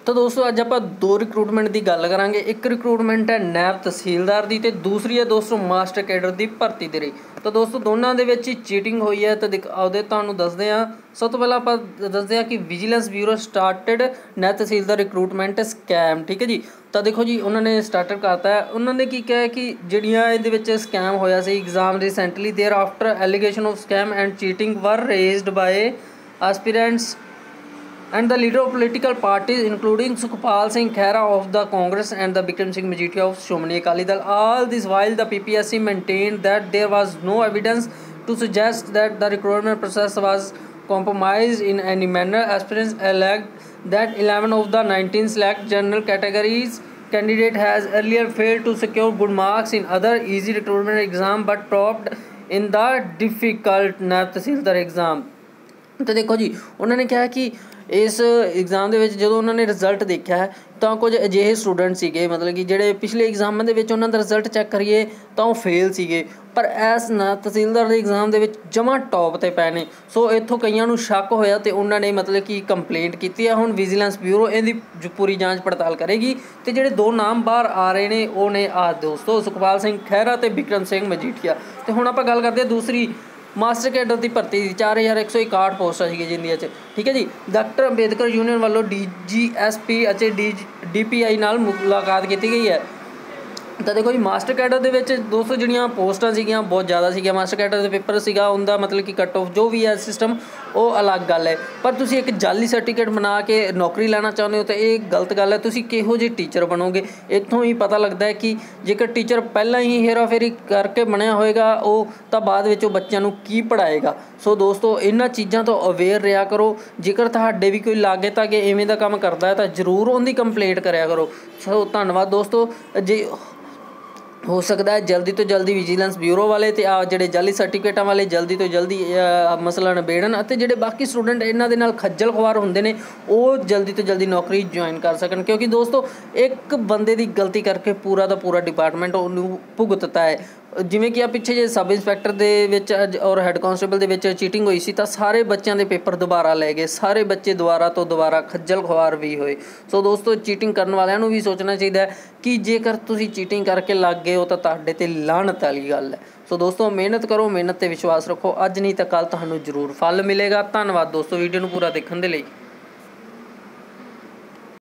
तो दोस्तों अज आप दो रिक्रूटमेंट की गल करांगे। एक रिक्रूटमेंट है नैब तहसीलदार की, तो दूसरी है दोस्तों मास्टर कैडर की भर्ती दे रही। तो दोस्तों दोनों के चीटिंग हुई है। तो तुहानूं दसदे हां, सब तो पहला आप दसदे हां कि vigilance bureau started naib tehsildar recruitment scam. ठीक है जी। तो देखो जी उन्होंने स्टार्टड करता है। उन्होंने की कहा कि जिहड़ियां इहदे विच स्कैम होया सी exam recently thereafter allegation of scam and cheating were raised by aspirants and the leader of political parties including Sukhpal Singh Khera of the Congress and the Bikram Singh Majetia of Shomani Akali Dal. All this while the PPSC maintained that there was no evidence to suggest that the recruitment process was compromised in any manner. Aspirants alleged that 11 of the 19 select general categories candidate has earlier failed to secure good marks in other easy recruitment exam but topped in the difficult NAB Tahsildar exam. तो देखो जी उन्होंने कहा कि इस exam के जो उन्होंने result देखा है तो कुछ अजिहे स्टूडेंट सीगे, मतलब कि जोड़े पिछले एग्जामों के उन्होंने रिजल्ट चैक करिए तो फेल सीगे, पर इस तहसीलदार के एग्जाम के जमा टॉप पर पे ने। सो इतों कईयों शक होया तो उन्होंने मतलब कि कंप्लेंट की है। हुण विजिलेंस ब्यूरो इहदी पूरी जाँच पड़ताल करेगी। तो जोड़े दो नाम बाहर आ रहे हैं वो ने आ दोस्तों सुखपाल सिंह खैरा तो बिक्रम सिंह मजीठिया। तो हुण आपां गल करते हैं दूसरी मास्टर कैडर की भर्ती 4161 पोस्टां सी जिंदियां च। ठीक है जी। डॉक्टर अंबेडकर यूनियन वालों DGSP DPI नाल मुलाकात की गई है। तो देखो जी मास्टर कैडर के दोस्तों जिहड़ियां पोस्टां सीगियां बहुत ज़्यादा सीगियां। मास्टर कैडर का पेपर सीगा उनका मतलब कि कट ऑफ जो भी है सिस्टम वो अलग गल है, पर तुसी एक जाली सर्टिफिकेट बना के नौकरी लेना चाहते हो तो ये गलत गल है। तुसी किहो जिहे टीचर बनोगे इत्थों ही पता लगता है कि जेकर टीचर पहला ही हेरा फेरी करके बनया होएगा वो तो बाद विच बच्चों नूं की पढ़ाएगा। सो दोस्तों इन्हां चीज़ों तो अवेयर रहा करो। जेकर तुहाडे भी कोई लागे ताकि इवें दा काम करदा है तो जरूर उनकी कंप्लेंट करिया करो। सो धन्नवाद दोस्तों। जे हो सकता है जल्दी तो जल्दी विजिलेंस ब्यूरो वाले तो जोड़े जाली सर्टिफिकेटा वाले जल्दी तो जल्दी मसला निबेड़न और जोड़े बाकी स्टूडेंट इन्हां दे नाल खज्जल खुआर होंदे ने वो जल्दी तो जल्दी नौकरी ज्वाइन कर सकन, क्योंकि दोस्तों एक बंदे की गलती करके पूरा का पूरा डिपार्टमेंट उन्होंने भुगतता है। जिमें कि पिछे जे सब इंस्पैक्टर दे और हैड कांस्टेबल दे चीटिंग हुई सी तो सारे बच्चों के पेपर दोबारा लै गए, सारे बच्चे दोबारा तो दोबारा खज्जल खुआर भी होए। सो दोस्तों चीटिंग करने वालों भी सोचना चाहिए कि जेकर तुसी चीटिंग करके लग गए हो तो तुहाडे ते लानत वाली गल है। सो दोस्तों मेहनत करो, मेहनत ते विश्वास रखो, अज नहीं तो कल तुहानूं जरूर फल मिलेगा। धन्नवाद दोस्तों वीडियो नूं पूरा देखने के लिए।